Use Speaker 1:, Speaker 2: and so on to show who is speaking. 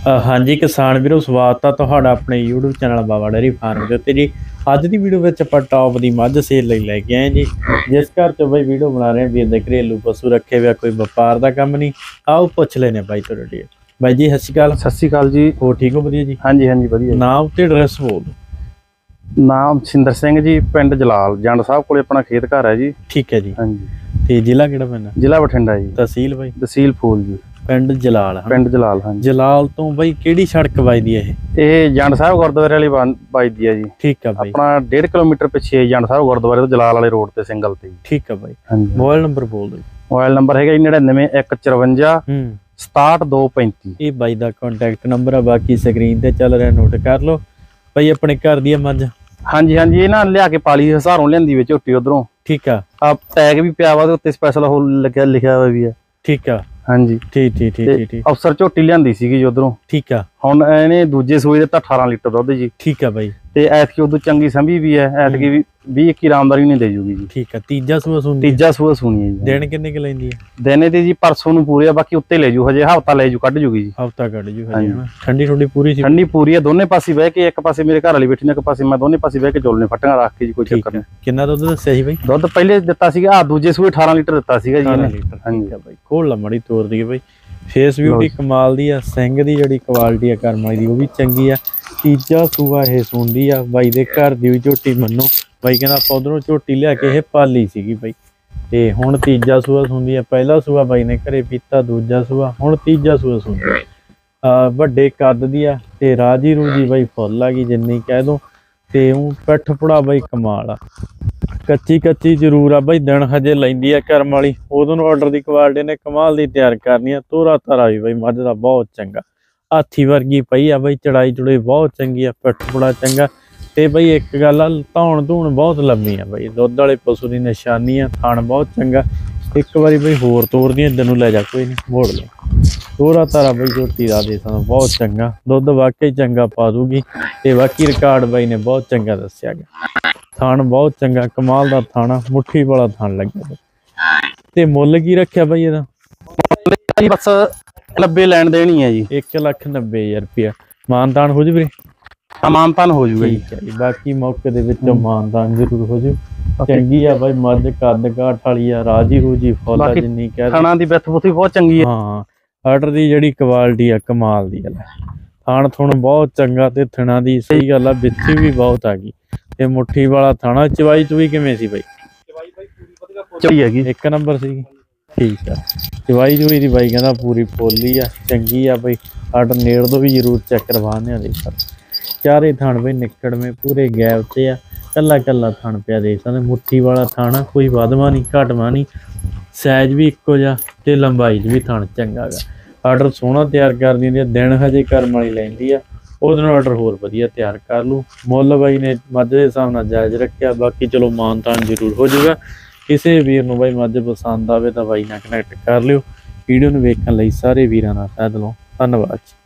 Speaker 1: ਹਾਂਜੀ ਕਿਸਾਨ ਵੀਰੋ, ਸਵਾਗਤ ਆ ਤੁਹਾਡਾ ਆਪਣੇ YouTube channel Baba dairy farm ਦੇ ਉੱਤੇ ਜੀ। ਅੱਜ ਦੀ ਵੀਡੀਓ ਵਿੱਚ ਆਪਾਂ ਟੌਪ ਦੀ ਮੱਝ ਸੇਲ ਲਈ ਲੈ ਕੇ ਆਏ ਜੀ। ਜਿਸ ਘਰ 'ਚ ਬਾਈ ਵੀਡੀਓ ਬਣਾ ਰਹੇ ਵੀਰ ਦੇ ਘਰੇਲੂ ਪਸ਼ੂ ਰੱਖੇ ਹੋਏ, ਕੋਈ ਵਪਾਰ ਦਾ ਕੰਮ ਨਹੀਂ। ਆਓ ਪੁੱਛ ਲੈਨੇ ਬਾਈ ਤੁਹਾਡੇ। ਬਾਈ ਜੀ ਸਤਿ ਸ਼੍ਰੀ ਅਕਾਲ।
Speaker 2: ਸਤਿ ਸ਼੍ਰੀ ਅਕਾਲ ਜੀ।
Speaker 1: ਹੋਰ ਠੀਕ ਹੋ? ਵਧੀਆ ਜੀ।
Speaker 2: ਹਾਂਜੀ ਹਾਂਜੀ ਵਧੀਆ।
Speaker 1: ਨਾਮ ਤੇ ਐਡਰੈਸ ਬੋਲ ਦਿਓ।
Speaker 2: ਨਾਮ ਸਿੰਦਰ ਸਿੰਘ ਜੀ, ਪਿੰਡ ਜਲਾਲ ਜੰਡ ਸਾਹਿਬ ਕੋਲੇ ਆਪਣਾ ਖੇਤ ਘਰ ਹੈ ਜੀ।
Speaker 1: ਠੀਕ ਹੈ ਜੀ।
Speaker 2: ਹਾਂਜੀ।
Speaker 1: ਤੇ ਜ਼ਿਲ੍ਹਾ ਕਿਹੜਾ ਪੈਂਦਾ?
Speaker 2: ਜ਼ਿਲ੍ਹਾ ਬਠਿੰਡਾ ਜੀ।
Speaker 1: ਤਹਿਸੀਲ ਬਾਈ?
Speaker 2: ਤਹਿਸੀਲ ਫੂਲ ਜੀ।
Speaker 1: ਪਿੰਡ ਜਲਾਲ?
Speaker 2: ਪਿੰਡ ਜਲਾਲ। ਹਾਂਜੀ।
Speaker 1: ਜਲਾਲ ਤੋਂ ਬਾਈ ਕਿਹੜੀ ਸੜਕ ਵੱਜਦੀ ਹੈ
Speaker 2: ਇਹ ਜੰਡ ਸਾਹਿਬ ਗੁਰਦੁਆਰੇ ਵਾਲੀ ਵੱਜਦੀ ਹੈ ਜੀ।
Speaker 1: ਠੀਕ ਆ ਬਾਈ।
Speaker 2: ਆਪਣਾ 1.5 ਕਿਲੋਮੀਟਰ ਪਿੱਛੇ ਜੰਡ ਸਾਹਿਬ ਗੁਰਦੁਆਰੇ ਤੋਂ ਜਲਾਲ ਵਾਲੇ ਰੋਡ ਤੇ ਸਿੰਗਲ ਤੇ।
Speaker 1: ਠੀਕ ਆ ਬਾਈ।
Speaker 2: ਹਾਂਜੀ।
Speaker 1: ਮੋਬਾਈਲ ਨੰਬਰ ਬੋਲ ਦਿਓ।
Speaker 2: ਮੋਬਾਈਲ ਨੰਬਰ ਹੈਗਾ 99154 67235।
Speaker 1: ਇਹ ਬਾਈ ਦਾ ਕੰਟੈਕਟ ਨੰਬਰ ਆ, ਬਾਕੀ ਸਕਰੀਨ ਤੇ ਚੱਲ ਰਿਹਾ, ਨੋਟ ਕਰ ਲਓ। ਬਾਈ ਆਪਣੇ ਘਰ ਦੀ ਮੱਝ?
Speaker 2: ਹਾਂਜੀ ਹਾਂਜੀ, ਇਹ ਨਾ ਲਿਆ ਕੇ ਪਾਲੀ ਹਜ਼ਾਰੋਂ ਲਿਆਂਦੀ ਵਿੱਚ ਝੋਟੀ ਉਧਰੋਂ।
Speaker 1: ਠੀਕ ਆ।
Speaker 2: ਟੈਗ ਵੀ ਪਿਆ ਵਾ ਉੱਤੇ, ਸਪੈਸ਼ਲ ਉਹ ਲਿਖਿਆ ਹੋਇਆ ਵੀ ਹੈ।
Speaker 1: ਠੀਕ ਆ।
Speaker 2: ਹਾਂਜੀ।
Speaker 1: ਠੀਕ ਠੀਕ ਠੀਕ ਠੀਕ।
Speaker 2: ਅਫਸਰ ਝੋਟੀ ਲਿਆਂਦੀ ਸੀਗੀ ਜੀ ਉਧਰੋਂ।
Speaker 1: ਠੀਕ ਆ।
Speaker 2: ਹੁਣ ਇਹਨੇ ਦੂਜੇ ਸੂਏ ਦਿੱਤਾ 18 ਲੀਟਰ ਦੁੱਧ ਜੀ।
Speaker 1: ਠੀਕ ਆ ਬਾਈ।
Speaker 2: ਤੇ ਐਤਕੀ ਉਦੋਂ ਚੰਗੀ ਸੰਭੀ ਵੀ ਹੈ, ਐਤਕੀ ਵੀ 20-21 ਆਰਾਮਦਾਰੀ ਨਹੀਂ ਦੇ ਜੂਗੀ ਜੀ।
Speaker 1: ਠੀਕ ਆ। ਤੀਜਾ ਸੂਆ ਸੁਣਦੀ?
Speaker 2: ਤੀਜਾ ਸੂਆ ਸੁਣੀ ਹੈ ਜੀ।
Speaker 1: ਦਿਨ ਕਿੰਨੇ ਕ ਲੈਂਦੀ ਹੈ?
Speaker 2: ਦਿਨੇ ਤੇ ਜੀ ਪਰਸੋਂ ਨੂੰ ਪੂਰੇ ਆ, ਬਾਕੀ ਉੱਤੇ ਲੈ ਜੂ, ਹਜੇ ਹਫਤਾ ਲੈ ਜੂ, ਕੱਢ ਜੂਗੀ ਜੀ।
Speaker 1: ਹਫਤਾ ਕੱਢ ਜੂ ਹਜੇ ਹਨਾ। ਠੰਡੀ ਠੰਡੀ ਪੂਰੀ ਸੀ?
Speaker 2: ਠੰਡੀ ਪੂਰੀ ਆ, ਦੋਨੇ ਪਾਸੇ ਬਹਿ ਕੇ, ਇੱਕ ਪਾਸੇ ਮੇਰੇ ਘਰ ਵਾਲੀ ਬੈਠੀ ਨੇ, ਇੱਕ ਪਾਸੇ ਮੈਂ, ਦੋਨੇ ਪਾਸੇ ਬਹਿ ਕੇ ਚੋਲਨੇ ਫੱਟੀਆਂ ਰੱਖ ਕੇ ਜੀ, ਕੋਈ ਚੱਕਰ ਨਹੀਂ।
Speaker 1: ਕਿੰਨਾ ਦੁੱਧ ਦੱਸਿਆ ਸੀ ਬਾਈ?
Speaker 2: ਦੁੱਧ ਪਹਿਲੇ ਦਿੱਤਾ ਸੀਗਾ ਦੂਜੇ ਸੂਏ 18 ਲੀਟਰ ਦਿੱਤਾ ਸੀਗਾ ਜੀ ਇਹਨੇ।
Speaker 1: ਹਾਂਜੀ ਬਾਈ। ਖੋਲ ਲਾ ਮੜੀ ਤੋਰ ਦੀ ਬਾਈ। ਫੇਸ ਬਿਊਟੀ ਕਮਾਲ ਦੀ ਆ, ਸਿੰਘ ਦੀ ਜਿਹੜੀ ਕੁਆਲਿਟੀ ਆ ਕਰਮ ਵਾਲੀ ਦੀ ਉਹ ਵੀ ਚੰਗੀ ਆ। ਤੀਜਾ ਸੂਆ ਇਹ ਸੁਣਦੀ ਆ ਬਾਈ ਦੇ ਘਰ ਦੀ ਵੀ ਝੋਟੀ। ਮੰਨੋ ਬਾਈ ਕਹਿੰਦਾ ਆਪਾਂ ਉਧਰੋਂ ਝੋਟੀ ਲਿਆ ਕੇ ਇਹ ਪਾਲੀ ਸੀਗੀ ਬਾਈ, ਤੇ ਹੁਣ ਤੀਜਾ ਸੂਆ ਸੁਣਦੀ ਆ। ਪਹਿਲਾ ਸੂਆ ਬਾਈ ਨੇ ਘਰੇ ਪੀਤਾ, ਦੂਜਾ ਸੂਆ, ਹੁਣ ਤੀਜਾ ਸੂਆ ਸੁਣਦੀ ਆ। ਵੱਡੇ ਕੱਦ ਦੀ ਆ ਤੇ ਰਾਜੀ ਰੂਜੀ ਬਾਈ ਫੁੱਲ ਆ ਗਈ ਜਿੰਨੀ ਕਹਿ ਦੋ। ਤੇ ਉਹ ਪਿੱਠ ਪੁੜਾ ਬਾਈ ਕਮਾਲ ਆ। ਕੱਚੀ ਜ਼ਰੂਰ ਆ ਬਾਈ, ਦਿਨ ਹਜੇ ਲੈਂਦੀ ਆ ਕਰਮ ਵਾਲੀ। ਉਦੋਂ ਨੂੰ ਆਰਡਰ ਦੀ ਕੁਆਲਿਟੀ ਨੇ ਕਮਾਲ ਦੀ ਤਿਆਰ ਕਰਨੀ ਆ। ਤੋਰਾ ਤਾਰਾ ਵੀ ਬਾਈ ਮੱਝ ਦਾ ਬਹੁਤ ਚੰਗਾ, ਹਾਥੀ ਵਰਗੀ ਪਈ ਆ ਬਾਈ। ਚੜਾਈ ਚੜਾਈ ਬਹੁਤ ਚੰਗੀ ਆ, ਪਿੱਠ ਪੁੜਾ ਚੰਗਾ। ਤੇ ਬਾਈ ਇੱਕ ਗੱਲ ਆ, ਧੌਣ ਧੂਣ ਬਹੁਤ ਲੰਮੀ ਆ ਬਾਈ, ਦੁੱਧ ਵਾਲੇ ਪਸ਼ੂ ਦੀ ਨਿਸ਼ਾਨੀ ਆ। ਥਣ ਬਹੁਤ ਚੰਗਾ। ਇੱਕ ਵਾਰੀ ਬਾਈ ਹੋਰ ਤੋਰਦੀ ਇੱਧਰ ਨੂੰ ਲੈ ਜਾ, ਕੋਈ ਨਹੀਂ ਮੋੜ ਲੈ। ਤੋਰਾ ਤਾਰਾ ਬਾਈ ਝੋਟੀ ਦਾ ਦੇ ਸਾਨੂੰ ਬਹੁਤ ਚੰਗਾ, ਦੁੱਧ ਵਾਕਈ ਚੰਗਾ ਪਾ ਦੂਗੀ। ਤੇ ਬਾਕੀ ਰਿਕਾਰਡ ਬਾਈ ਨੇ ਬਹੁਤ ਚੰਗਾ ਦੱਸਿਆ ਗਿਆ। ਥਣ ਬਹੁਤ ਚੰਗਾ, ਕਮਾਲ ਦਾ ਥਾਣਾ, ਮੁੱਠੀ ਵਾਲਾ ਥਣ ਲੱਗਿਆ। ਤੇ ਮੁੱਲ ਕੀ ਰੱਖਿਆ ਬਾਈ ਇਹਦਾ?
Speaker 2: ਬਸ 90 ਲੈਣ ਦੇਣੀ ਹੈ ਜੀ।
Speaker 1: 1,90,000 ਰੁਪਇਆ। ਮਾਨਤਾਨ ਹੋ ਜੂ ਵੀਰੇ?
Speaker 2: ਮਾਨਤਾਨ ਹੋ ਜੂਗਾ ਜੀ।
Speaker 1: ਠੀਕ ਹੈ ਜੀ। ਬਾਕੀ ਮੌਕੇ ਦੇ ਵਿੱਚੋਂ ਮਾਨਤਾਨ ਜ਼ਰੂਰ ਹੋ ਜੂ। ਚੰਗੀ ਆ ਬਾਈ ਮੱਝ, ਕੱਦ ਕਾਠ ਵਾਲੀ ਆ, ਰਾਜੀ ਰੂਜੀ ਫੁੱਲ ਆ ਜਿੰਨੀ ਕਹਿ।
Speaker 2: ਥਾਣਾ ਦੀ ਬਿੱਥ ਬੁੱਥ ਵੀ ਬਹੁਤ ਚੰਗੀ ਹੈ।
Speaker 1: ਹਾਂ, ਆਰਡਰ ਦੀ ਜਿਹੜੀ ਕੁਆਲਿਟੀ ਆ ਕਮਾਲ ਦੀ ਆ। ਥਾਣ ਥੁਣ ਬਹੁਤ ਚੰਗਾ ਤੇ ਥਣਾ ਦੀ ਸਹੀ ਗੱਲ ਆ, ਵਿੱਥੀ ਵੀ ਬਹੁਤ ਆ ਗਈ। ਤੇ ਮੁੱਠੀ ਵਾਲਾ ਥਾਣਾ। ਚਵਾਈ ਚੁਈ ਕਿਵੇਂ ਸੀ ਬਾਈ?
Speaker 2: ਚੰਗੀ ਹੈਗੀ,
Speaker 1: 1 ਨੰਬਰ ਸੀ। ਠੀਕ ਆ। ਚਵਾਈ ਚੁਈ ਦੀ ਬਾਈ ਕਹਿੰਦਾ ਪੂਰੀ ਪੋਲੀ ਆ, ਚੰਗੀ ਆ ਬਾਈ। ਆਰਡਰ ਨੇੜ ਤੋਂ ਵੀ ਜ਼ਰੂਰ ਚੈੱਕ ਕਰਵਾਉਂਦੇ ਆ। ਦੇਖ ਚਾਰੇ ਥਣ ਬਾਈ ਨਿਕੜਵੇਂ ਪੂਰੇ ਗੈਪ ਤੇ ਆ, ਕੱਲਾ ਕੱਲਾ ਥਣ ਪਿਆ ਦੇਖ ਸਕਦੇ। ਮੁੱਠੀ ਵਾਲਾ ਥਾਣਾ, ਕੋਈ ਵਧਵਾ ਨਹੀਂ ਘਟਵਾ ਨਹੀਂ, ਸਾਈਜ਼ ਵੀ ਇੱਕੋ ਜਿਹਾ ਤੇ ਲੰਬਾਈ 'ਚ ਵੀ ਥਣ ਚੰਗਾ ਗਾ। ਆਰਡਰ ਸੋਹਣਾ ਤਿਆਰ ਕਰ ਦਿੰਦੀ ਆ। ਦਿਨ ਹਜੇ ਕਰਮ ਵਾਲੀ ਲੈਂਦੀ ਆ, ਉਹਦੇ ਨਾਲ ਆਰਡਰ ਹੋਰ ਵਧੀਆ ਤਿਆਰ ਕਰ ਲੂ। ਮੁੱਲ ਬਾਈ ਨੇ ਮੱਝ ਦੇ ਹਿਸਾਬ ਨਾਲ ਜਾਇਜ਼ ਰੱਖਿਆ। ਬਾਕੀ ਚਲੋ ਮਾਨਤਾਨ ਜ਼ਰੂਰ ਹੋ ਜਾਊਗਾ। ਕਿਸੇ ਵੀਰ ਨੂੰ ਬਾਈ ਮੱਝ ਪਸੰਦ ਆਵੇ ਤਾਂ ਬਾਈ ਨਾਲ ਕਨੈਕਟ ਕਰ ਲਿਓ। ਵੀਡੀਓ ਨੂੰ ਵੇਖਣ ਲਈ ਸਾਰੇ ਵੀਰਾਂ ਦਾ ਤਹਿ ਦਿਲੋਂ ਧੰਨਵਾਦ।